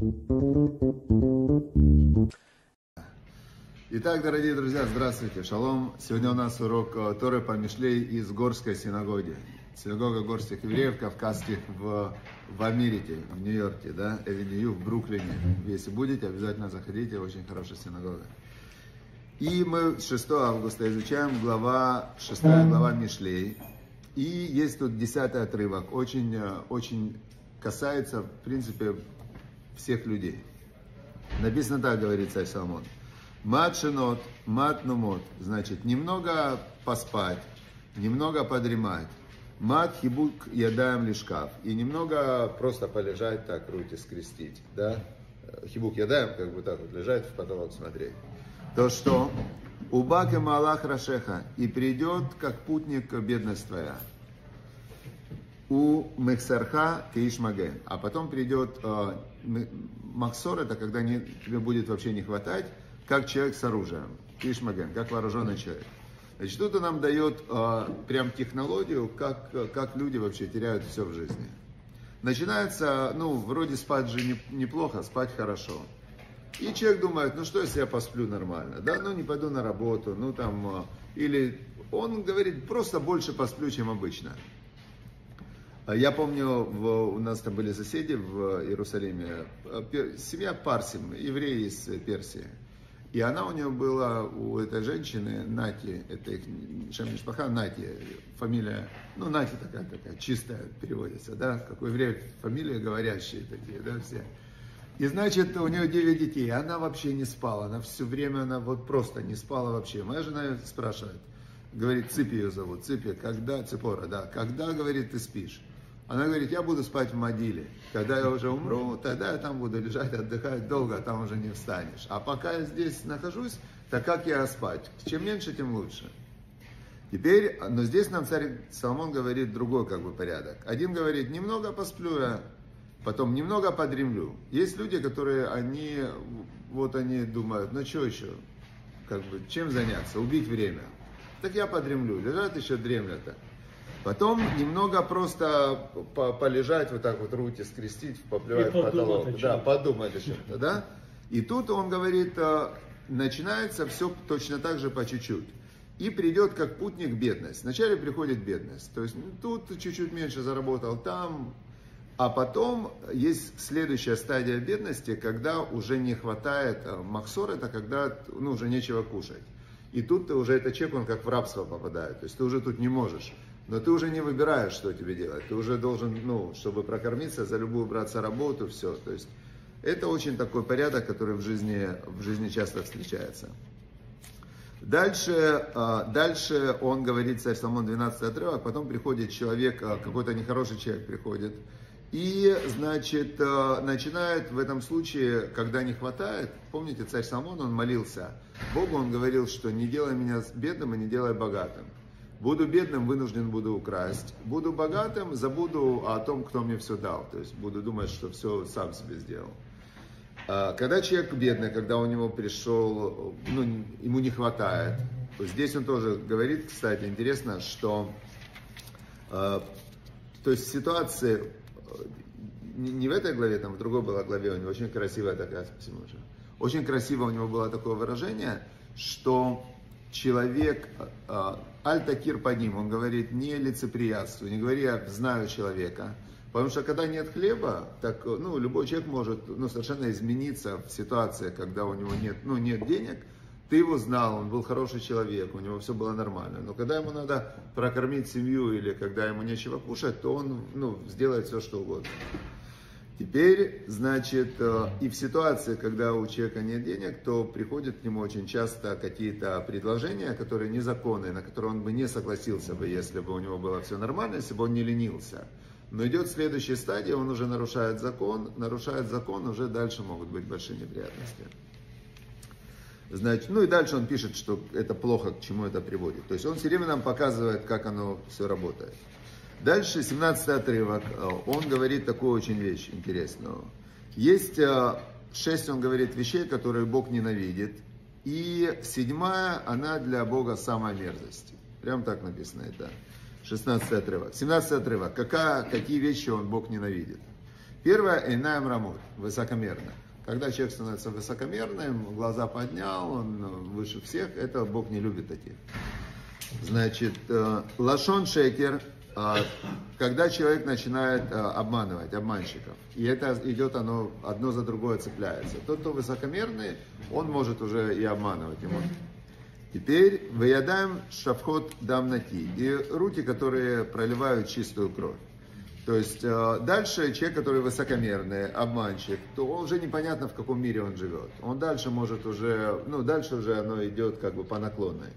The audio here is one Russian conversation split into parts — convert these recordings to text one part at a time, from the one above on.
Итак, дорогие друзья, здравствуйте, шалом. Сегодня у нас урок Торы по Мишлей из Горской синагоги. Синагога горских евреев, кавказских в Америке, в Нью-Йорке, да, Эвеню, в Бруклине. Если будете, обязательно заходите, очень хорошая синагога. И мы 6 августа изучаем 6 глава Мишлей. И есть тут 10-й отрывок, очень касается, в принципе, всех людей. Написано так, говорит царь Соломон. Мат шинот, мат нумот, значит, немного поспать, немного подремать. Мат хибук ядаем лишкаф, и немного просто полежать так, руки скрестить, да. Хибук ядаем, как бы так вот лежать, в потолок смотреть. То что? Убак и малах рашеха, и придет, как путник, бедность твоя. У мехсарха кеишмаген, а потом придет махсор, это когда тебе будет вообще не хватать, как человек с оружием, кишмаген, как вооруженный человек. Значит, тут он нам дает прям технологию, как люди вообще теряют все в жизни. Начинается, вроде спать же неплохо, спать хорошо. И человек думает, что если я посплю нормально, да, не пойду на работу, или он говорит, просто больше посплю, чем обычно. Я помню, у нас там были соседи в Иерусалиме, семья Парсим, евреи из Персии. И она у нее была, у этой женщины, Нати, это их Шем-Мишпаха, Нати, фамилия, Нати такая, чистая переводится, да, как у евреев фамилии говорящие такие, да, все. И значит, у нее 9 детей, она вообще не спала, она все время, она вот просто не спала вообще. Моя жена ее спрашивает, говорит, Ципи ее зовут, Ципи, когда, Ципора, да, когда, говорит, ты спишь? Она говорит, я буду спать в могиле. Когда я уже умру, тогда я там буду лежать, отдыхать долго, а там уже не встанешь. А пока я здесь нахожусь, так как я спать? Чем меньше, тем лучше. Теперь, но здесь нам царь Соломон говорит другой порядок. Один говорит, немного посплю я, потом немного подремлю. Есть люди, которые, они думают, что еще? Чем заняться? Убить время. Так я подремлю. Лежат еще дремлят. Потом немного просто полежать, вот так вот руки скрестить, поплевать в потолок. Да, подумать о чем-то, да. И тут он говорит, начинается все точно так же по чуть-чуть. И придет как путник бедность. Вначале приходит бедность. То есть тут чуть-чуть меньше заработал, там. А потом есть следующая стадия бедности, когда уже не хватает махсор, это когда уже нечего кушать. И тут ты уже, этот человек, он как в рабство попадает. То есть ты уже тут не можешь. Но ты уже не выбираешь, что тебе делать. Ты уже должен, чтобы прокормиться, за любую браться работу, все. То есть это очень такой порядок, который в жизни часто встречается. Дальше он говорит, царь Соломон, 12 отрывок, потом приходит человек, какой-то нехороший человек приходит. И, значит, начинает в этом случае, когда не хватает, помните, царь Соломон, он молился Богу, он говорил, что не делай меня бедным и не делай богатым. Буду бедным, вынужден буду украсть. Буду богатым, забуду о том, кто мне все дал. То есть буду думать, что все сам себе сделал. Когда человек бедный, когда у него пришел, ему не хватает. Здесь он тоже говорит, кстати, интересно, что то есть ситуация, не в этой главе, там в другой была главе, у него очень красивая такая, спасибо большое. Очень красиво у него было такое выражение, что человек, аль-такир под ним, он говорит, не лицеприятствуй, не говори, я знаю человека. Потому что когда нет хлеба, так, любой человек может, совершенно измениться в ситуации, когда у него нет денег. Ты его знал, он был хороший человек, у него все было нормально. Но когда ему надо прокормить семью или когда ему нечего кушать, то он, сделает все, что угодно. Теперь, значит, и в ситуации, когда у человека нет денег, то приходят к нему очень часто какие-то предложения, которые незаконные, на которые он бы не согласился бы, если бы у него было все нормально, если бы он не ленился. Но идет следующая стадия, он уже нарушает закон, уже дальше могут быть большие неприятности. Значит, и дальше он пишет, что это плохо, к чему это приводит. То есть он все время нам показывает, как оно все работает. Дальше, 17 отрывок, он говорит такую очень вещь интересную. Есть 6, он говорит, вещей, которые Бог ненавидит. И 7-я, она для Бога самая мерзость. Прям так написано это. 16 отрывок. 17 отрывок. Какие вещи Бог ненавидит? Первое, эйнаем рамут, высокомерно. Когда человек становится высокомерным, глаза поднял, он выше всех, это Бог не любит таких. Значит, лашон шекер, когда человек начинает обманывать, обманщиков. И это идет, оно одно за другое цепляется. Тот, кто высокомерный, он может уже и обманывать ему. Теперь выядаем шавхот дамнати. И руки, которые проливают чистую кровь. То есть дальше человек, который высокомерный, обманщик, то он уже непонятно, в каком мире он живет. Он дальше может уже, дальше уже оно идет как бы по наклонной.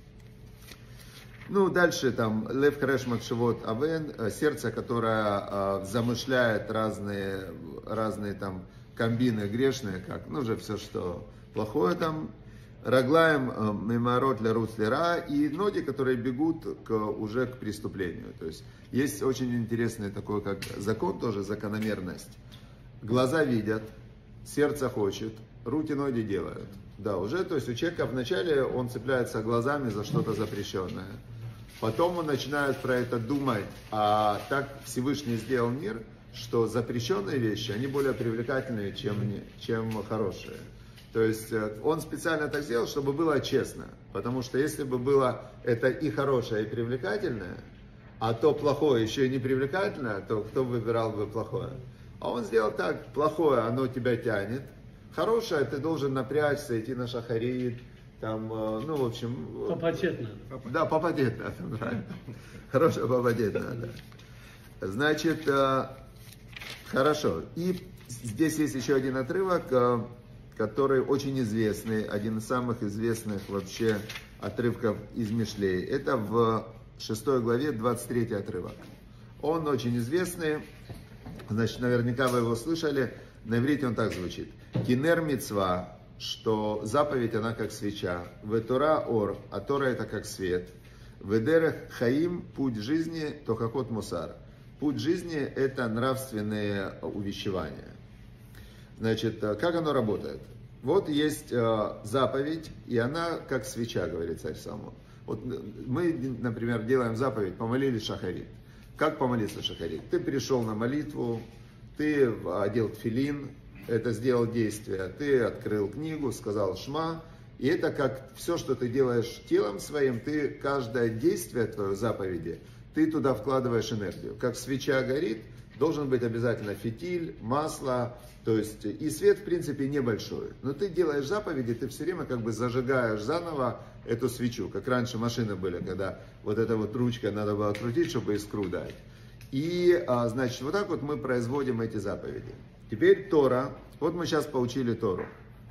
Дальше там лев хареш макшевот авен, сердце, которое замышляет разные там комбины грешные, как, уже все, что плохое там. Раглаем меморот для руцлера, и ноги, которые бегут уже к преступлению. То есть очень интересный такой, как закон тоже, закономерность. Глаза видят, сердце хочет, руки, ноги делают. Да, уже, то есть у человека вначале он цепляется глазами за что-то запрещенное. Потом он начинает про это думать, а так Всевышний сделал мир, что запрещенные вещи, они более привлекательные, чем хорошие. То есть он специально так сделал, чтобы было честно. Потому что если бы было это и хорошее, и привлекательное, а то плохое еще и не привлекательное, то кто выбирал бы плохое? А он сделал так, плохое, оно тебя тянет. Хорошее, ты должен напрячься, идти на шахарит, там, в общем... Попотеть надо. Да, попотеть надо, правильно. Хорошее попотеть надо. Значит, хорошо. И здесь есть еще один отрывок, который очень известный, один из самых известных вообще отрывков из Мишлей. Это в 6 главе 23 отрывок. Он очень известный, значит, наверняка вы его слышали, на иврите он так звучит. Кинер мицва, что заповедь она как свеча, ветора ор, а Тора это как свет, ведерех хаим, путь жизни, тохакот мусар. Путь жизни это нравственные увещевания. Значит, как оно работает? Вот есть заповедь, и она как свеча, говорит царь Соломон. Вот мы, например, делаем заповедь, помолились шахарит. Как помолиться шахарит? Ты пришел на молитву, ты одел тфилин, это сделал действие, ты открыл книгу, сказал шма, и это как все, что ты делаешь телом своим, ты каждое действие твое заповеди, ты туда вкладываешь энергию. Как свеча горит, должен быть обязательно фитиль, масло, то есть и свет в принципе небольшой. Но ты делаешь заповеди, ты все время как бы зажигаешь заново эту свечу. Как раньше машины были, когда вот эта вот ручка надо было крутить, чтобы искру дать. И значит, вот так вот мы производим эти заповеди. Теперь Тора. Вот мы сейчас получили Тору.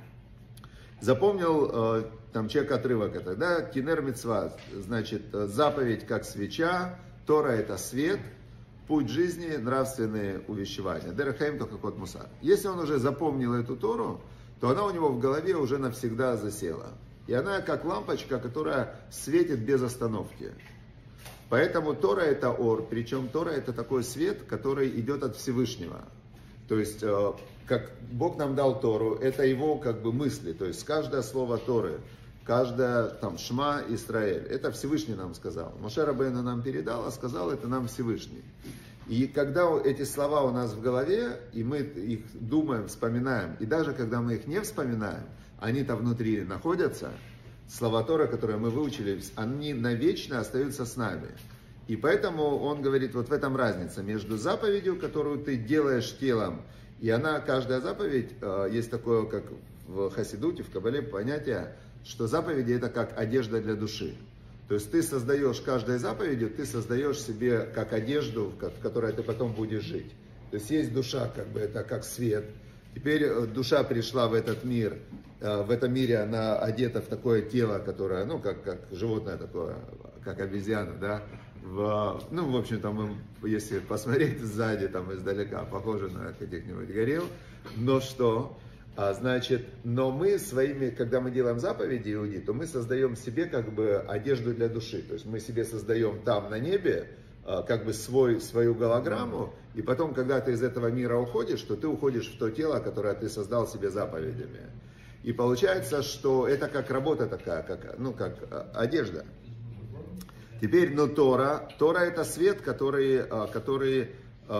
Запомнил там человек отрывок это, да? Кинер мицва, значит, заповедь как свеча, Тора это свет, путь жизни, нравственные увещевания. Дерехаим тохакот мусар. Если он уже запомнил эту Тору, то она у него в голове уже навсегда засела. И она как лампочка, которая светит без остановки. Поэтому Тора это ор, причем Тора это такой свет, который идет от Всевышнего. То есть, как Бог нам дал Тору, это его как бы мысли. То есть, каждое слово Торы, каждое там Шма Исраэль, это Всевышний нам сказал. Моше Рабейну нам передал, а сказал это нам Всевышний. И когда эти слова у нас в голове, и мы их думаем, вспоминаем, и даже когда мы их не вспоминаем, они-то внутри находятся, слова Торы, которые мы выучили, они навечно остаются с нами. И поэтому он говорит, вот в этом разница между заповедью, которую ты делаешь телом, и она, каждая заповедь, есть такое, как в Хасидуте, в Кабале понятие, что заповеди это как одежда для души. То есть ты создаешь каждой заповедью, ты создаешь себе как одежду, в которой ты потом будешь жить. То есть есть душа, как бы это как свет. Теперь душа пришла в этот мир, в этом мире она одета в такое тело, которое, как животное такое, как обезьяна, да. В общем-то, если посмотреть сзади, там издалека, похоже на каких-нибудь горилл. Но что? Но мы своими, когда мы делаем заповеди иуди, то мы создаем себе как бы одежду для души. То есть мы себе создаем там на небе как бы свою голограмму, и потом, когда ты из этого мира уходишь, то ты уходишь в то тело, которое ты создал себе заповедями. И получается, что это как работа такая, как одежда. Теперь, Тора это свет, который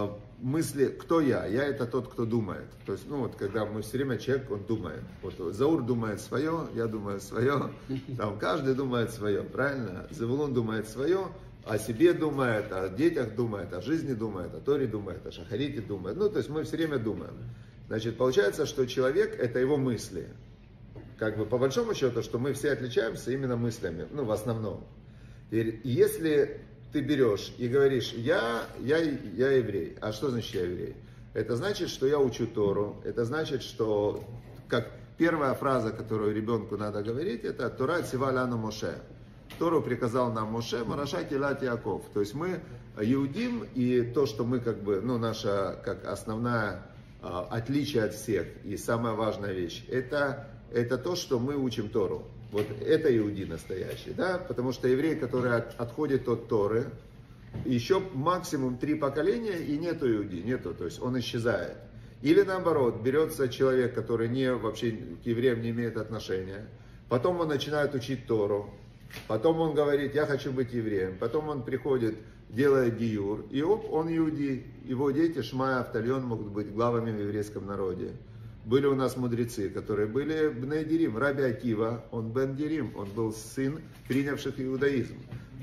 мысли, кто я? Я это тот, кто думает. То есть, ну вот, когда мы все время человек, он думает. Вот Заур думает свое, я думаю свое, там каждый думает свое, правильно? Завулун думает свое, о себе думает, о детях думает, о жизни думает, о Торе думает, о Шахарите думает. Ну, то есть мы все время думаем. Значит, получается, что человек это его мысли. Как бы по большому счету, что мы все отличаемся именно мыслями, ну, в основном. И если ты берешь и говоришь, я еврей. А что значит я еврей? Это значит, что я учу Тору. Это значит, что, как первая фраза, которую ребенку надо говорить, это Тора цива лану Моше. Тору приказал нам Моше, Мараша Килат Яков. То есть мы иудим, и то, что мы как бы, ну, наша как основная отличие от всех, и самая важная вещь, это то, что мы учим Тору. Вот это иуди настоящий, да, потому что еврей, который отходит от Торы, еще максимум 3 поколения и нету иуди, нету, то есть он исчезает. Или наоборот, берется человек, который вообще к евреям не имеет отношения, потом он начинает учить Тору, потом он говорит, я хочу быть евреем, потом он приходит, делает гиюр, и он иуди, его дети, Шмай, Автальон могут быть главами в еврейском народе. Были у нас мудрецы, которые были Бней Дирим. Раби Акива, он Бен Дирим, он был сын принявших иудаизм.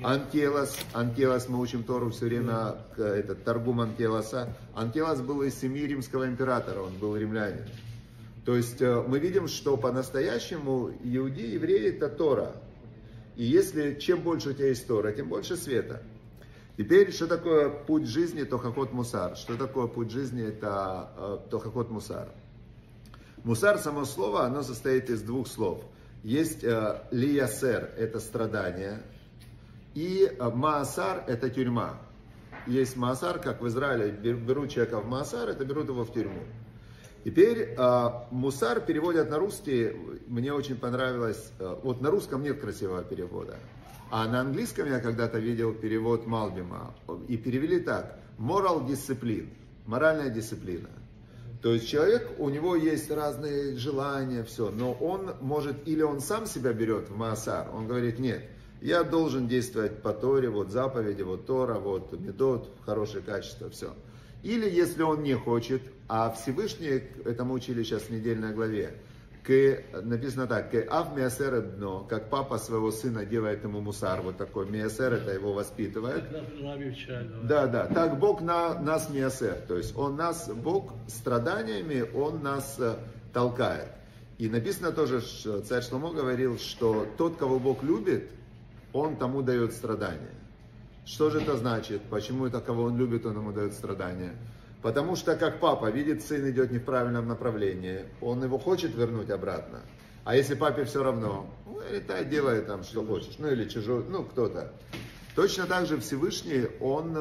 Анкелас, мы учим Тору все время, этот Таргум Анкеласа. Анкелас был из семьи римского императора, он был римлянин. То есть мы видим, что по-настоящему иуди, евреи это Тора. И если чем больше у тебя есть Тора, тем больше света. Теперь, что такое путь жизни, тохахот мусар? Что такое путь жизни, это тохахот мусар? Мусар, само слово, оно состоит из 2 слов. Есть лиясер, это страдание, и маасар, это тюрьма. Есть маасар, как в Израиле берут человека в маасар, это берут его в тюрьму. Теперь мусар переводят на русский, мне очень понравилось, вот на русском нет красивого перевода, а на английском я когда-то видел перевод Малбима, и перевели так, moral discipline, моральная дисциплина. То есть человек, у него есть разные желания, все, но он может, или он сам себя берет в маасар, он говорит, нет, я должен действовать по Торе, вот заповеди, вот Тора, вот медот, хорошее качество, все. Или если он не хочет, а Всевышний, это мы учили сейчас в недельной главе, написано так, ав миасер дно, как папа своего сына делает ему мусар, вот такой миасер, это его воспитывает. Да, так Бог нас миасер, то есть Бог страданиями, он нас толкает. И написано тоже, что царь Шломо говорил, что тот, кого Бог любит, он тому дает страдания. Что же это значит? Почему это, кого он любит, он ему дает страдания? Потому что, как папа видит, сын идет не в правильном направлении, он его хочет вернуть обратно. А если папе все равно, летай, делай там, что хочешь, ну или чужой, ну кто-то. Точно так же Всевышний, он,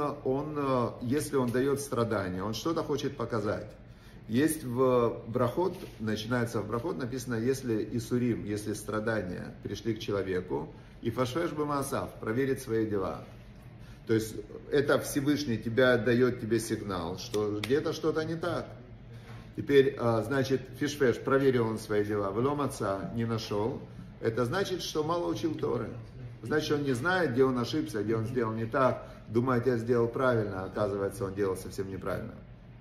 если он дает страдания, он что-то хочет показать. Есть в Брахот, начинается в Брахот, написано, если Исурим, если страдания пришли к человеку, и фашвеш бамасав, проверит свои дела. То есть это Всевышний дает тебе сигнал, что где-то что-то не так. Теперь, значит, фишфеш, проверил он свои дела, влом отца не нашел. Это значит, что мало учил Торы. Значит, он не знает, где он ошибся, где он сделал не так. Думает, я сделал правильно, а оказывается, он делал совсем неправильно.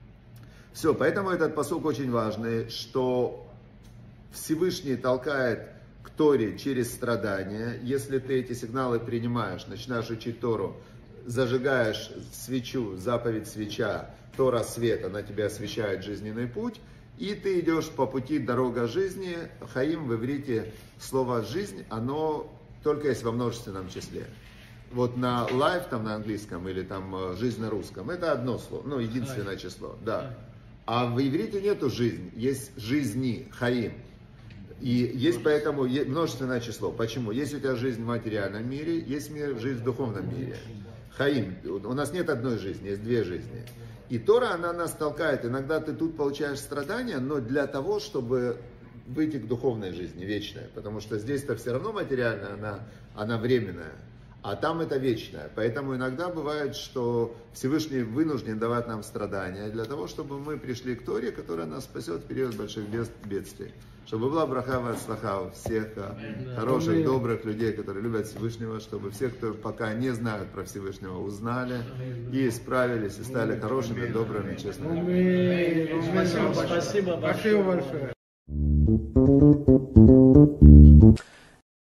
Все, поэтому этот пасук очень важный, что Всевышний толкает к Торе через страдания. Если ты эти сигналы принимаешь, начинаешь учить Тору, зажигаешь свечу, заповедь свеча, Тора свет, она тебя освещает жизненный путь, и ты идешь по пути дорога жизни. Хаим в иврите слово жизнь, оно только есть во множественном числе. Вот на life там на английском или там жизнь на русском, это одно слово, ну единственное число, да. А в иврите нету жизнь, есть жизни, хаим. И есть поэтому множественное число. Почему? Есть у тебя жизнь в материальном мире, есть жизнь в духовном мире. Хаим. У нас нет одной жизни, есть 2 жизни. И Тора, она нас толкает. Иногда ты тут получаешь страдания, но для того, чтобы выйти к духовной жизни, вечной. Потому что здесь-то все равно материальная, она временная. А там это вечное. Поэтому иногда бывает, что Всевышний вынужден давать нам страдания для того, чтобы мы пришли к Торе, которая нас спасет в период больших бедствий. Чтобы была браха вацлаха всех хороших, добрых людей, которые любят Всевышнего, чтобы все, кто пока не знают про Всевышнего, узнали и исправились, и стали хорошими, добрыми, честными. Спасибо большое.